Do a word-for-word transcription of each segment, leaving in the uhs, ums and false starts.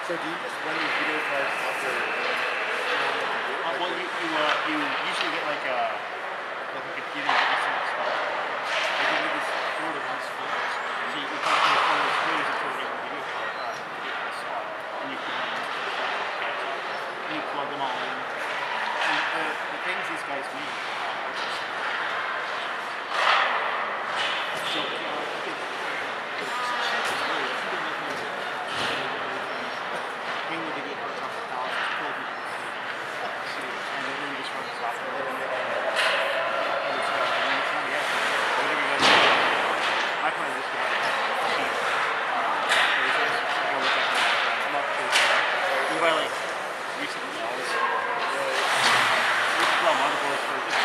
So do you just run these video cards after you know what to do? Uh, well, you you, uh, you usually get like a like a computer instant spot. They give you this board of these photos. So you can plug these photos photos into a regular video card, uh, video slot, and you can run them through the camera. And you plug them all in. And the, the things these guys do uh, are just so uh, I think it's cheap as well. If you can make them hang the video cards off the palace, it's cool. And then you just run the software and then and it's uh, and it's not yet. Whatever you guys do. My plan is to have a sheet. Uh, razors. Go look at that. I'm not sure. You buy like recent models. You can draw motherboards for just.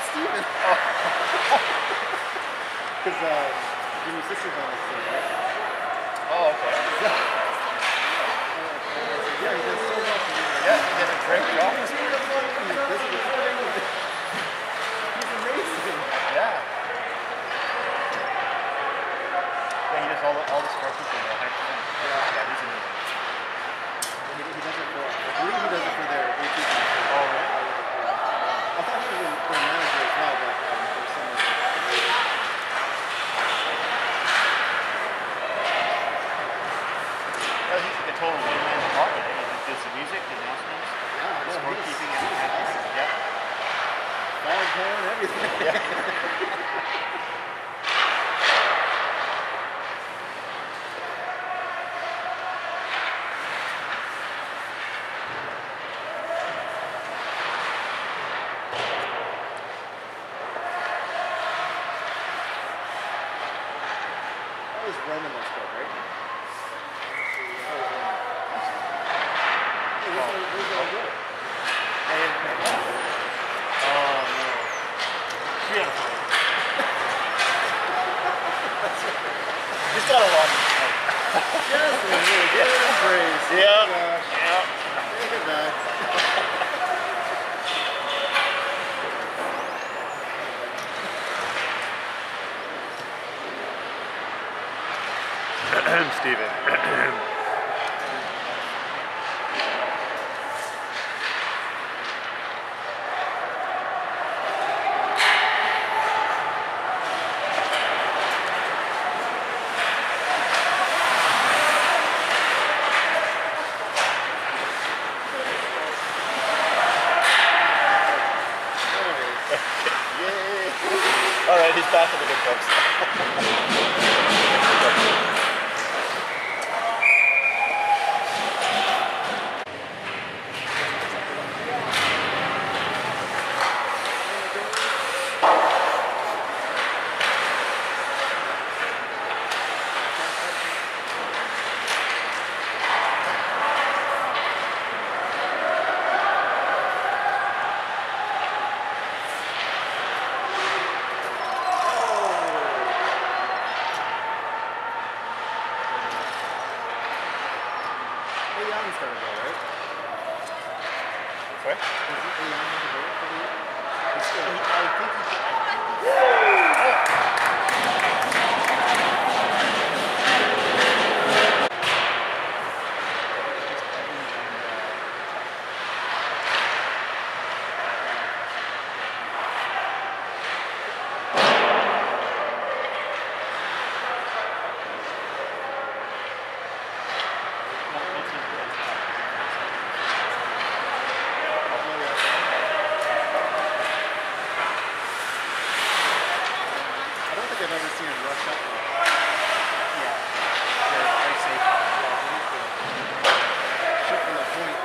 Steven. Because uh, Jimmy's sister's on this thing, right? Oh, okay. Yeah, he does so much. Yeah, he did a great job. He's amazing. Yeah. Yeah, he does all the, all the scar people, one hundred percent. Yeah, yeah, he's amazing. He, he does it for, I believe he does it for their A T V. Oh, really? I thought he was their manager as well, but um, for some reason. Yeah, he's like a total one-man department. He does the music, the announcements, Yeah, the no, scorekeeping, he's, he's everything. awesome. Yeah. Flag hand, everything. Yeah. That was Roman that scored, right? That was Roman. Hey, where's our- where's our goal? Oh, no. Three out of four. He's got a lot of Yes, man, really good praise. Yeah. Oh, gosh. Yeah. Look at that. Steven. Yay! All right, he's back in the good books. Hey, Young's got to go, right? Sorry? Is he Hey, Young has to go for the year? He's still. I think I don't think I've ever seen him rush up. yeah. Very, very safe. Shoot from the point.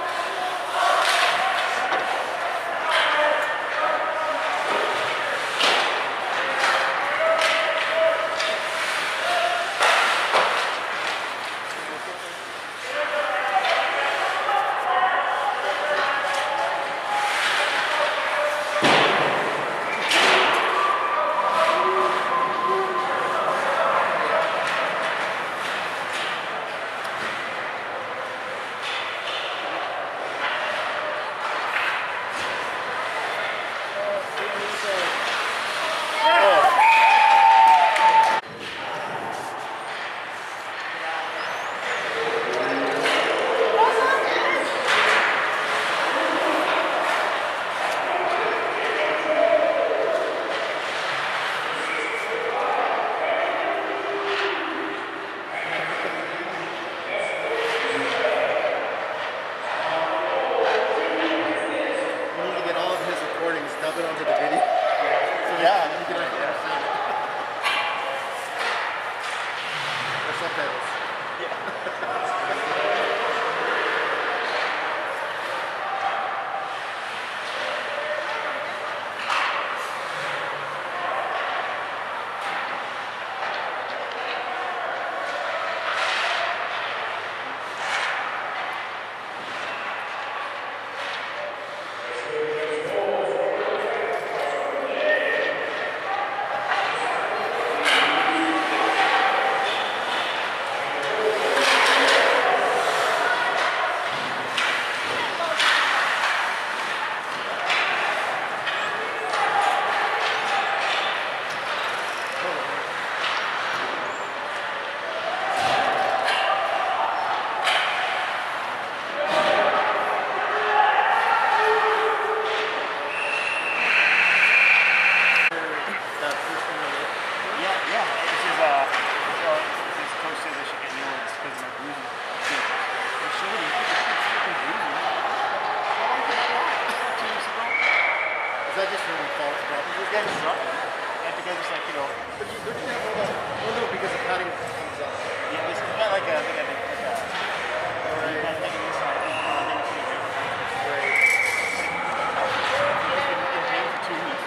that just from false properties? Yeah, just drop it. And because it's like, you know, But you, don't you have all that? Oh no, because the padding comes up. yeah, it's got like a, like a, like a, like a, like an inside, you know, and then you can get it. Right. It's been in pain for two weeks.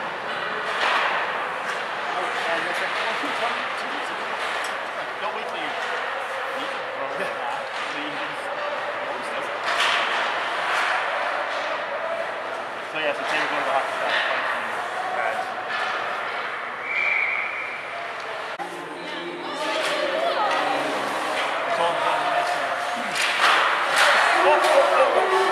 Oh, and it's like, well, two, one, two weeks ago. Like, don't wait till you eat it or like that. So you can just, it always does it. So yeah, so today we're going to the hockey shop to find some guys. I told him about the next one. Oh, oh, oh, oh.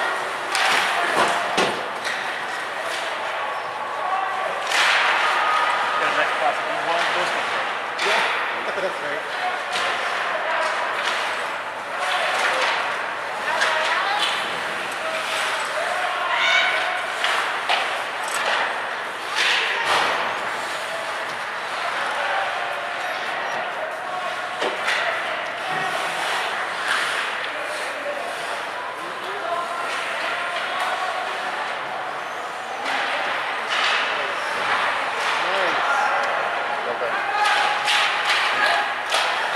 Got a next class if you want those ones. Yeah, that's right. Nice. Well done.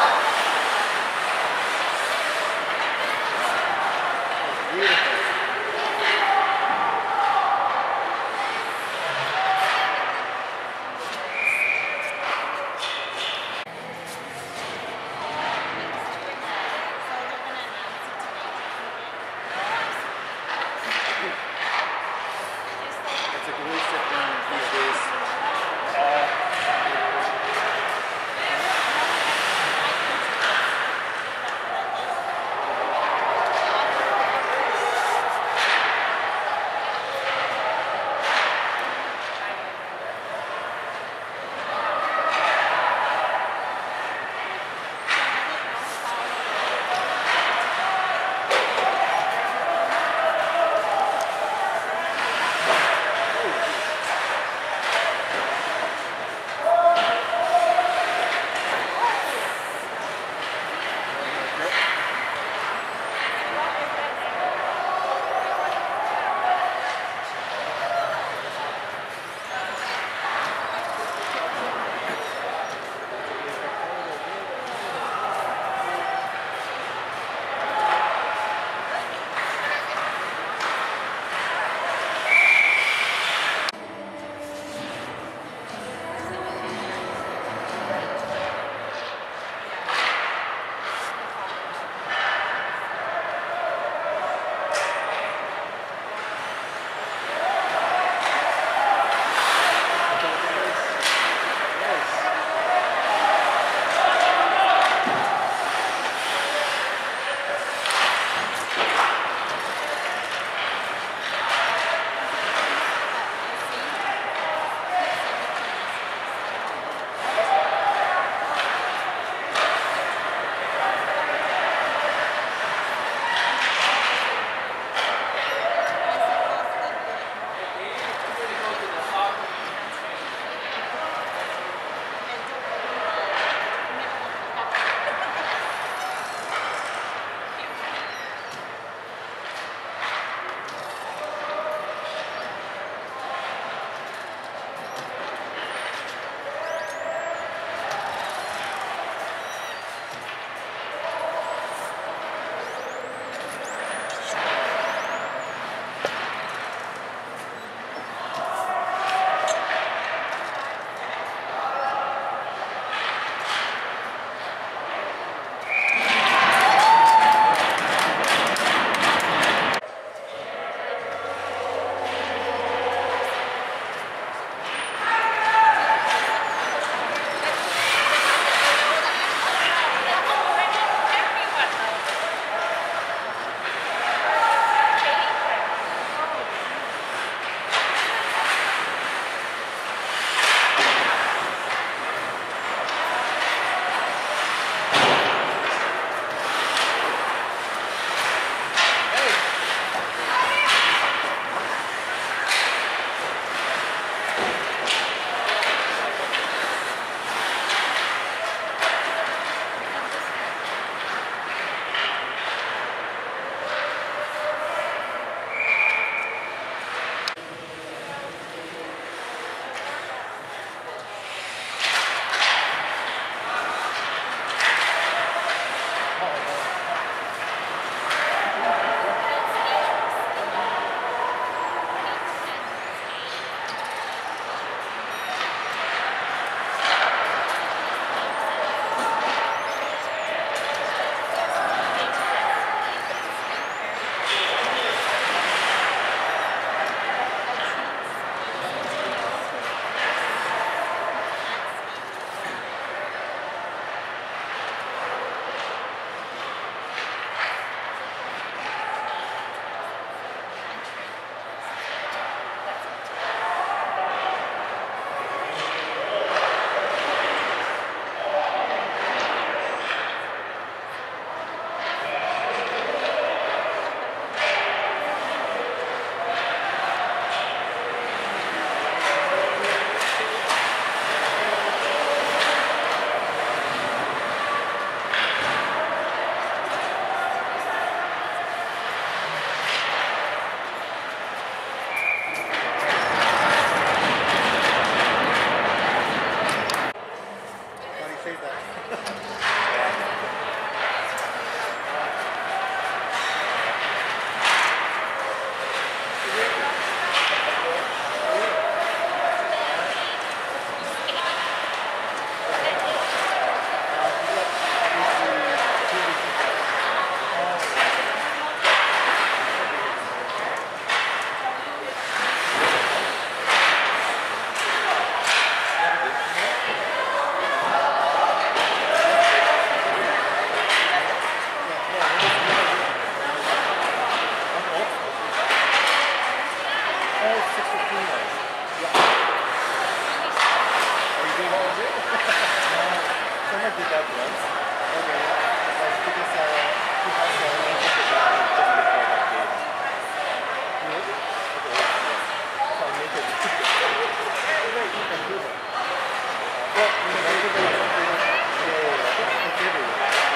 did that once. Okay, yeah. Like, because uh, he has uh, naked the guy just before that game. You know? Okay, yeah, yeah. So I naked. Wait, you can do that. Well, you can do that. Yeah, yeah, yeah. It's everywhere.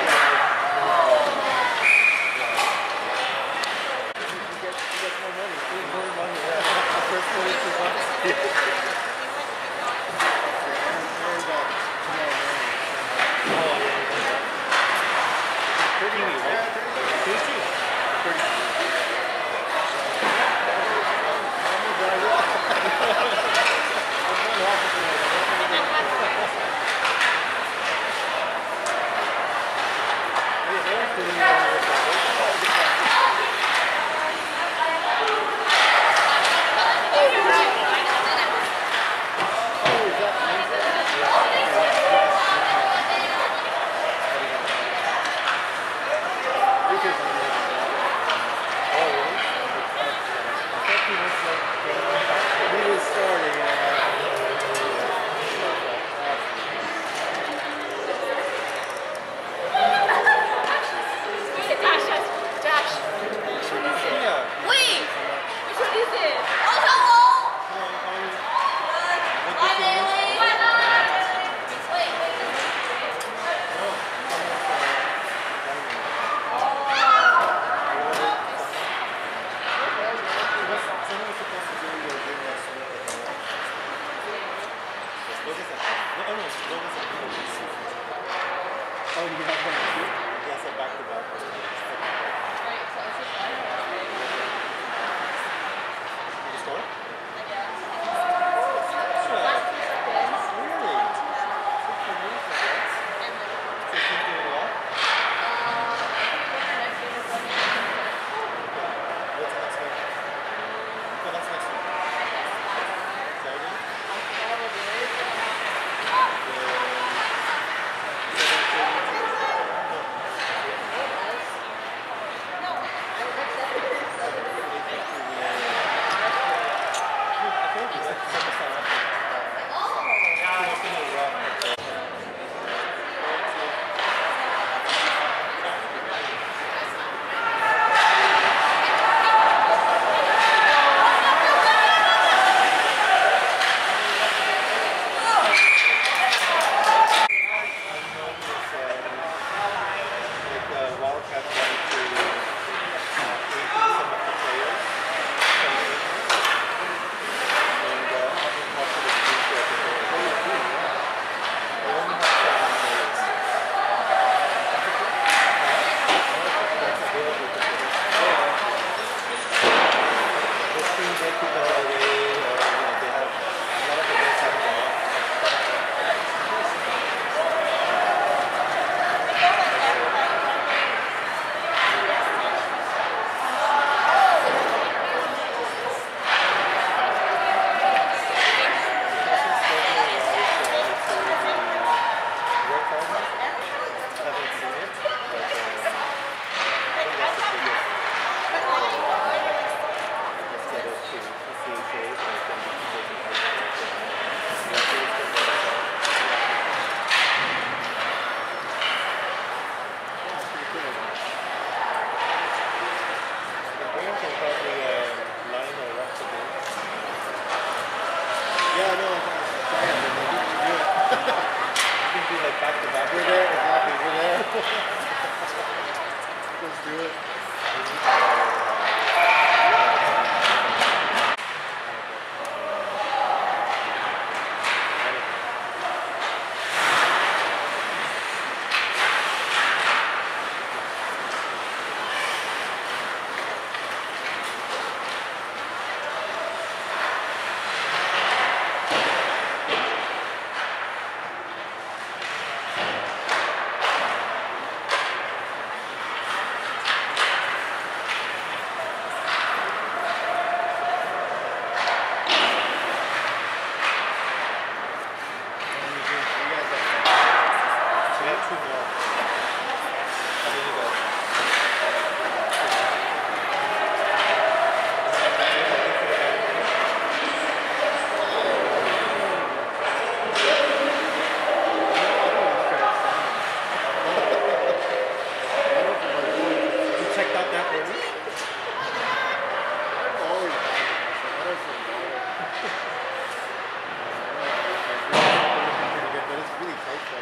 You get, you get more money. You get more money. Yeah. The first twenty-two bucks. Oh, you have one too? Yeah, so back to back. Right, so it's just fine. You just go? Back to back. We're there, exactly. We're there. Let's do it.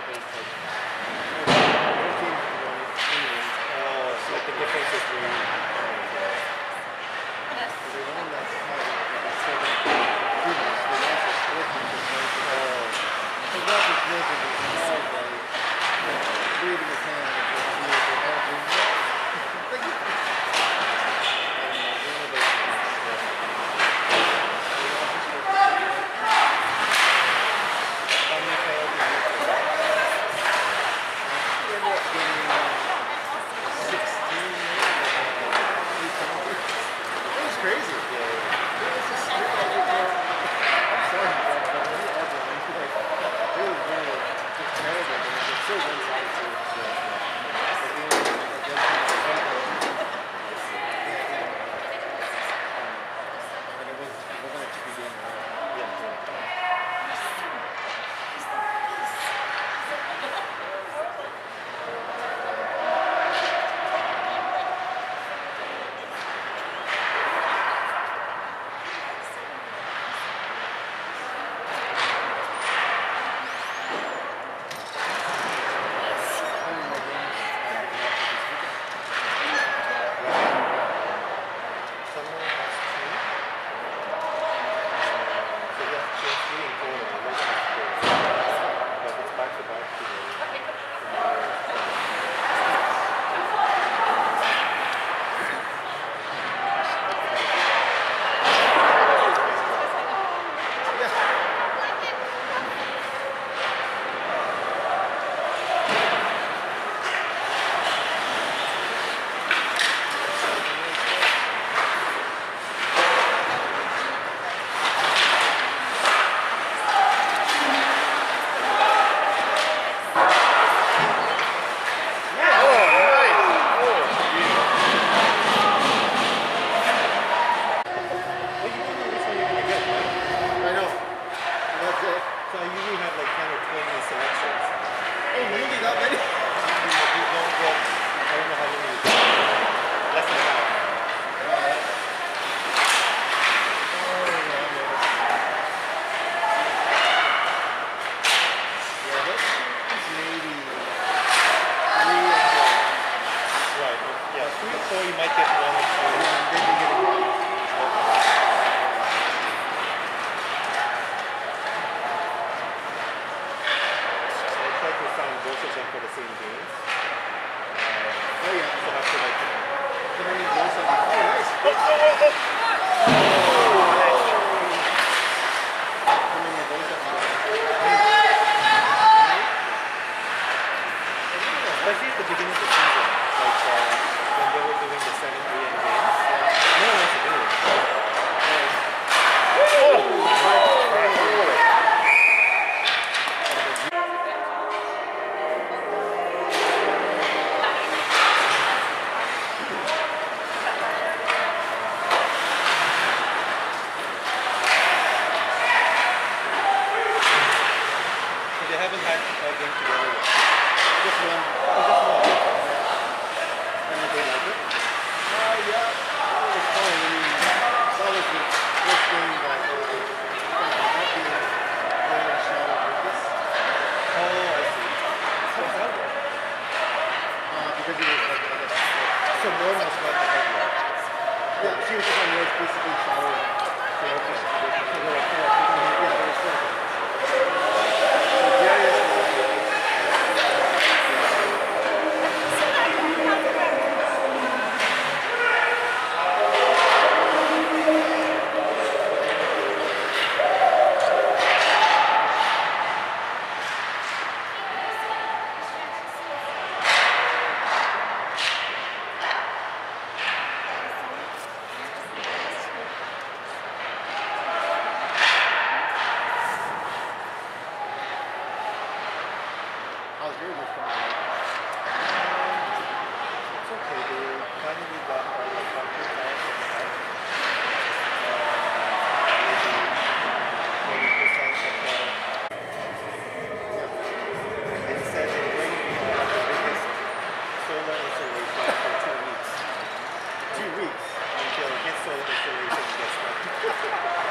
It's like, fourteen Indians. Oh, so like the difference is really. The one that's kind of like a seven humans, the ones that split into oh. The one that's split into small, like, breathing his hand and just see if they're all doing that. Crazy. Yeah. It was just straight like, I'm sorry, bro, but when you are blind, like, it was really just terrible, but it was so one-sided too. Yeah. Like, you know, like, that's kind of fun, but, yeah, yeah. Um, but it was, it wasn't a tricky game at all. Yeah, yeah.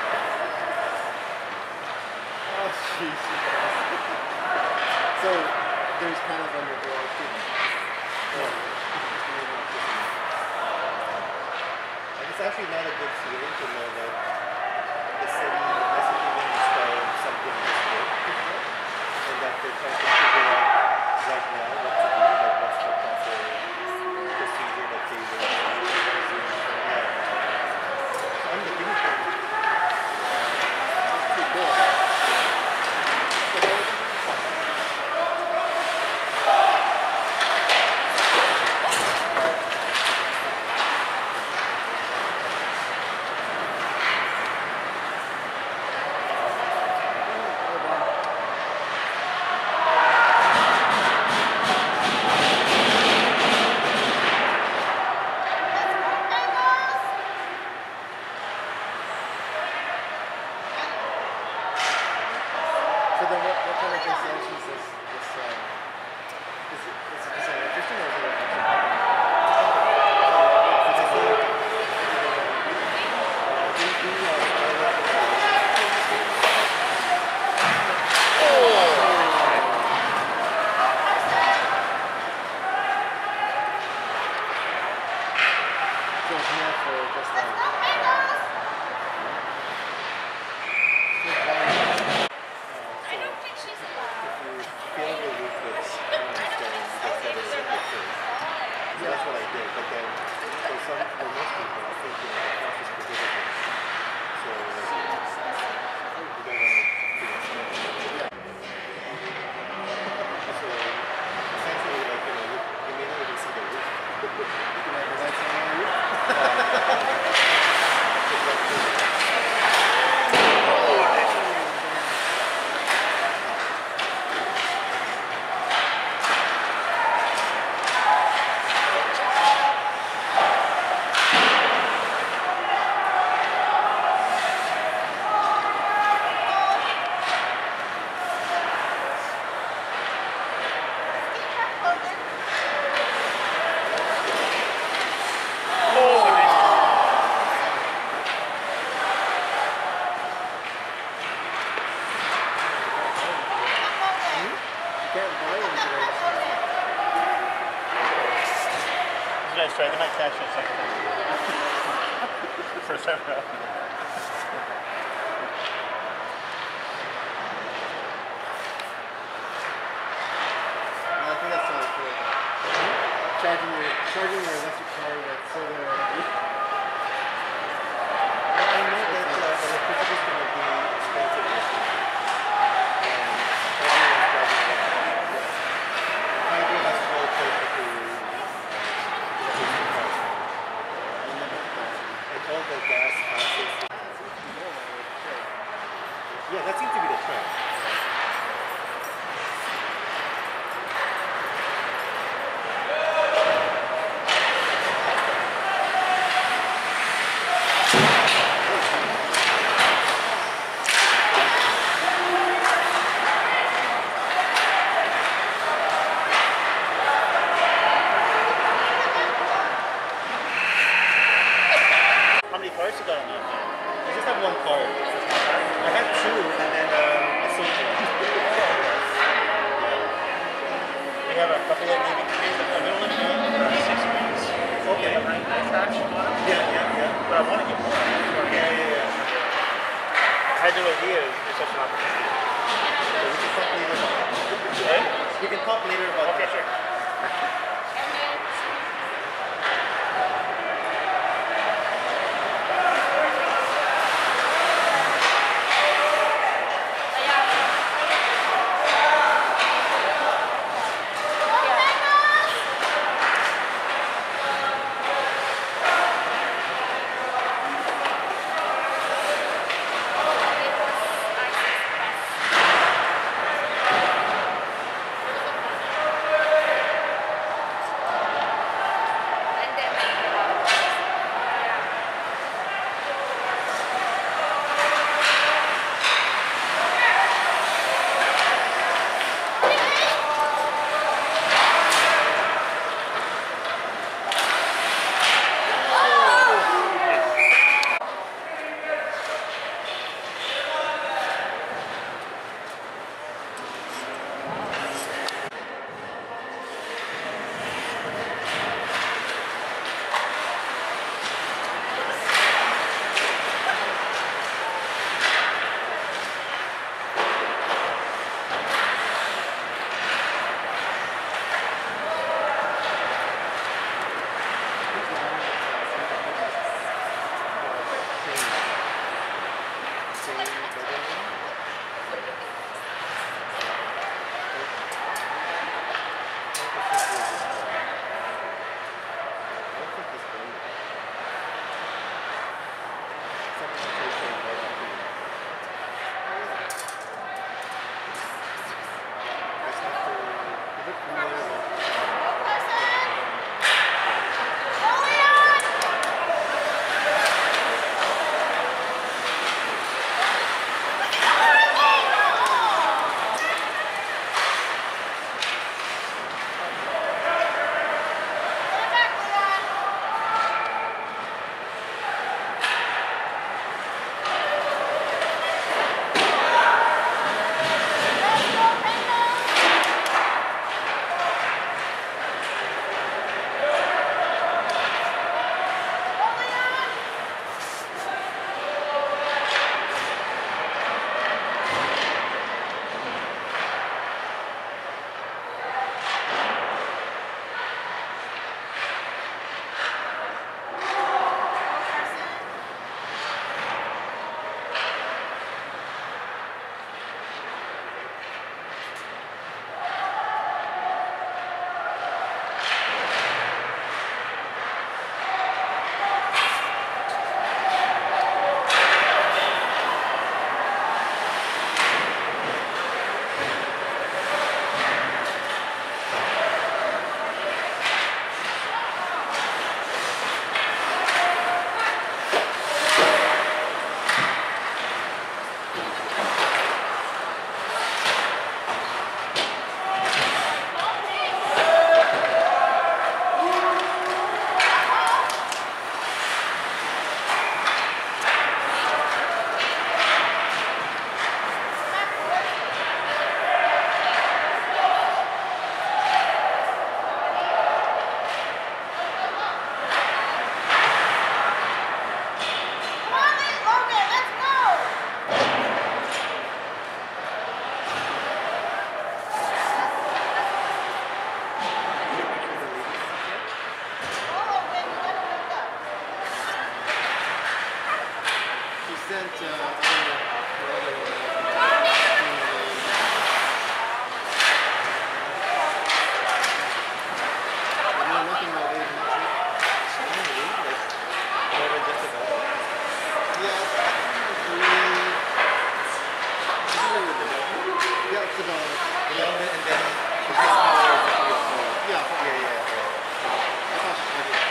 So there's kind of underground too. Yeah. And it's actually not a good feeling to know that the city hasn't even installed something this big before, and that they're trying to figure out right now what to do, like what's the proper procedure that they will use. Yeah. So I'm the guinea pig. It's too cool. So then what, what kind of installations is this, um, is it, is it just interesting or is it actually? Is it like, uh, do, do, so it's more for just like, uh, that's what I did, but then for some, for most people, I think you know, the cost is prohibitive. So like, you don't want to do it. So essentially, like you know, you, you may not even see the roof. You can have the lights on the roof. Nice try. They might catch you a second time. First time around. I think that's so cool. Charging your charging your electric car with solar energy. I know that uh, electricity is going to be expensive this year. And everyone's driving electric. Hydro has to go closer to and all the gas houses. Yeah, that seems to be the trend. How many cars you got on that? I just have one car. I have two, and then um, I sold one. We have a couple of maybe three, but we only have six weeks. Okay. We have rank traction on it. Yeah, yeah, yeah. But I want to get more. Yeah, yeah, yeah. I had no idea it was such an opportunity. So we can talk later about that. Right? We can talk later about Okay, that. sure. His power is three oh four. Yeah, Yeah, yeah, yeah. I thought she did it.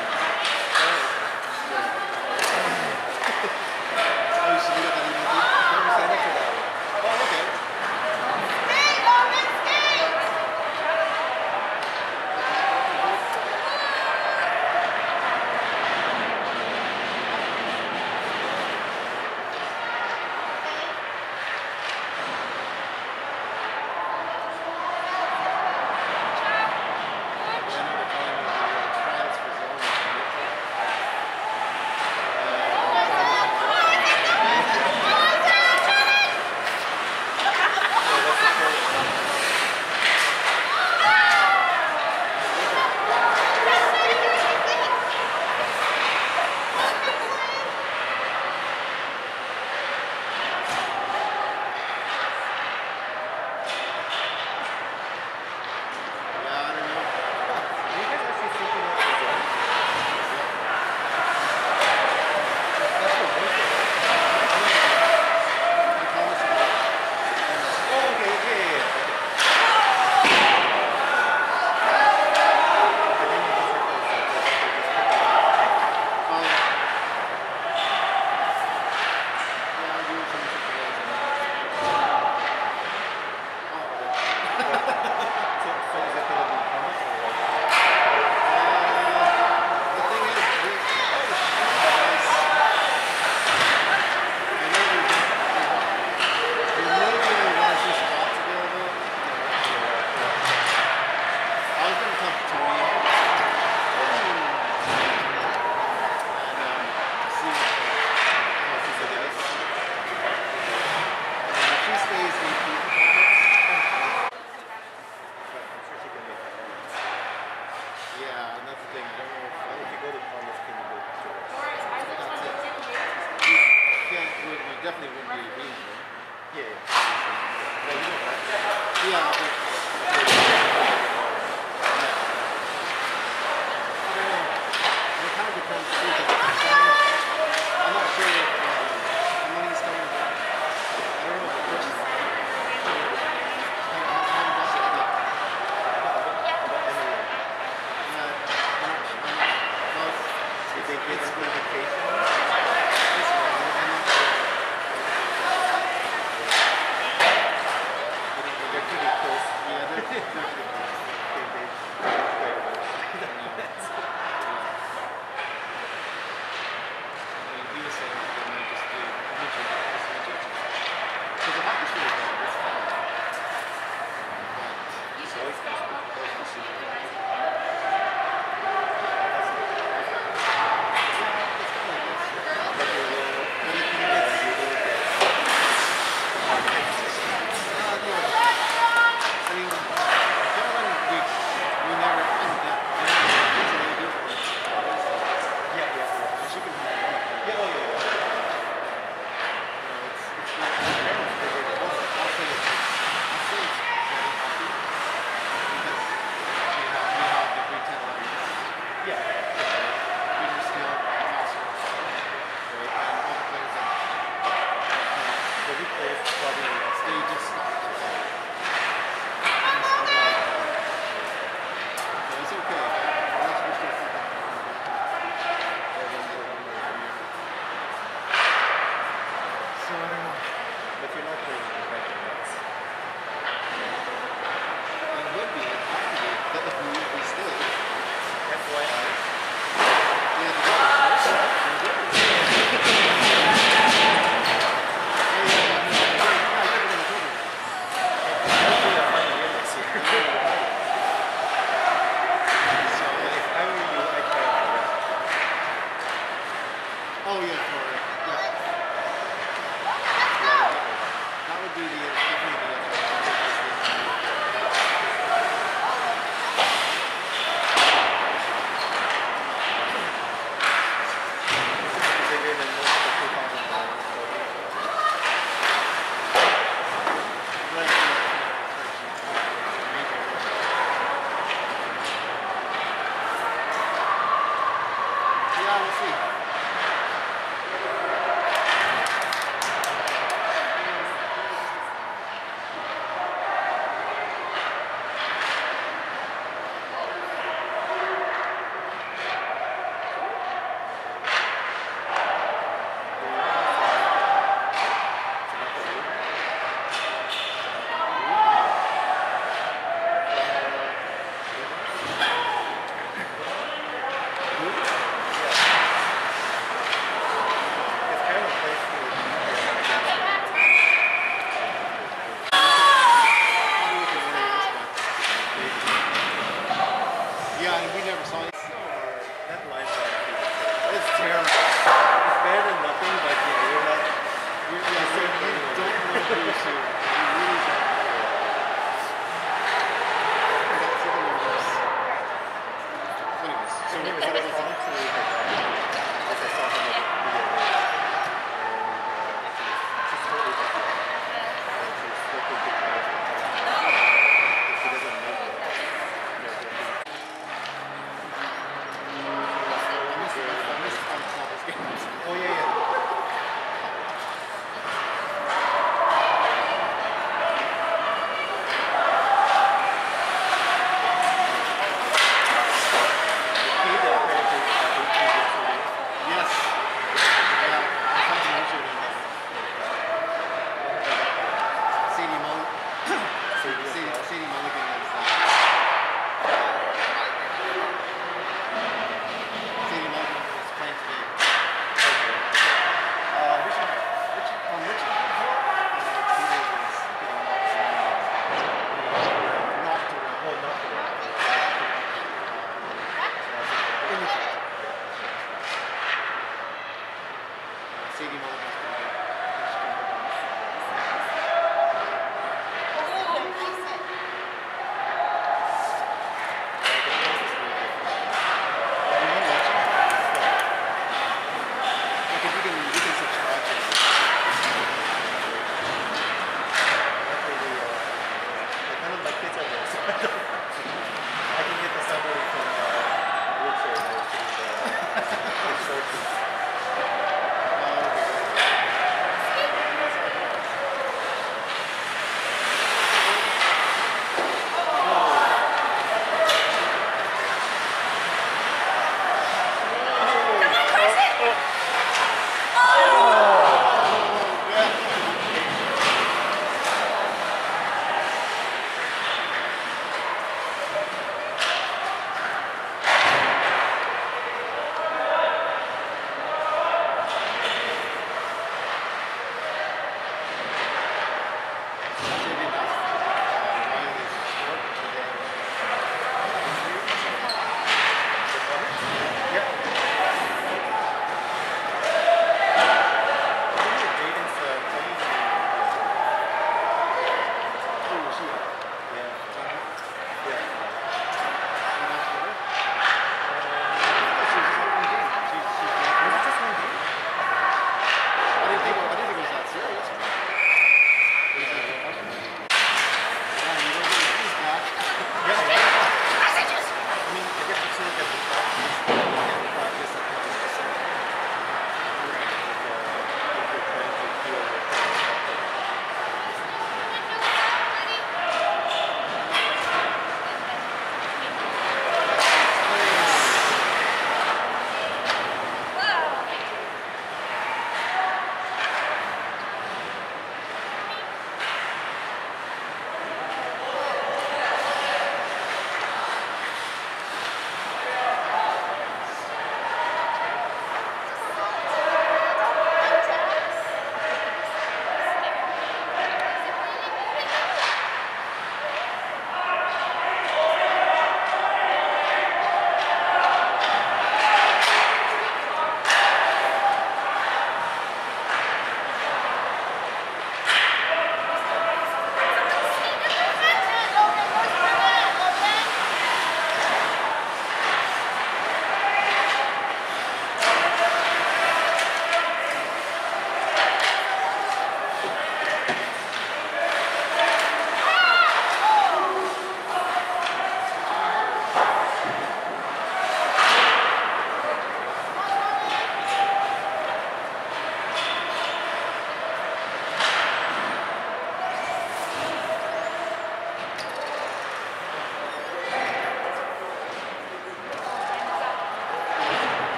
Oh, you should do that even deeper. Never signed up for that one. Oh, okay.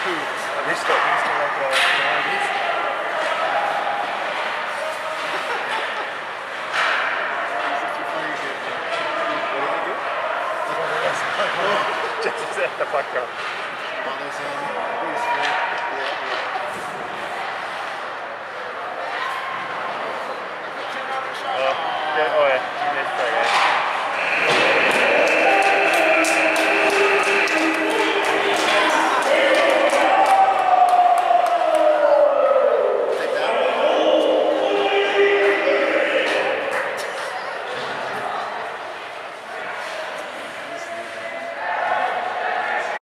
Who? Risto. Risto like a... Just set the fuck up. Oh, there's um, who's free? Yeah, Oh, yeah, oh yeah, let's try that.